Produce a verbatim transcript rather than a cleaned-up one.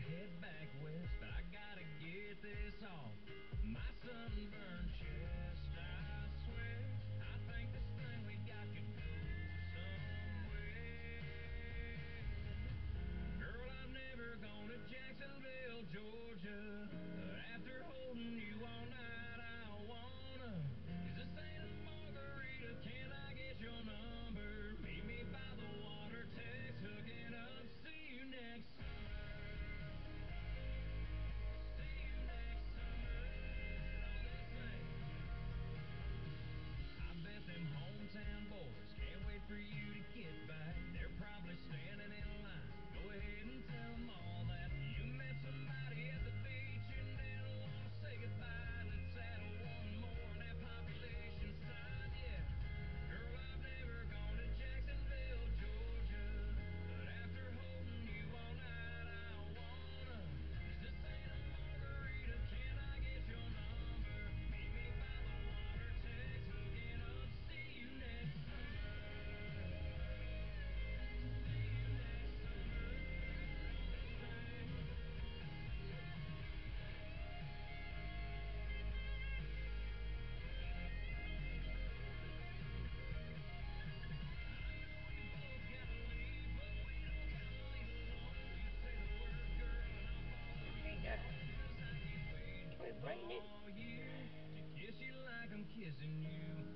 head back west, but I gotta get this off my sunburned chest. I swear, I think this thing we got could go somewhere. Girl, I've never gone to Jacksonville, Georgia. After holding you all night, I wanna. Is this Santa Margarita? Can I get your number? Meet me by the water, text, hooking up. See you next summer. See you next summer. On this thing. I bet them hometown boys can't wait for you to get back. They're probably standing in line. Go ahead and tell them all that you met somebody at the beach and didn't want to say goodbye. Let's add one more on that population side, yeah. Girl, I've never gone to Jacksonville, Georgia, but after holding you all night, I wanna. Is this Santa Margarita? Can I get your number? Meet me by the water, text, hooking up. See you next summer. See you next summer. On this thing. There you go. Can we bring it? To kiss you like I'm kissing you.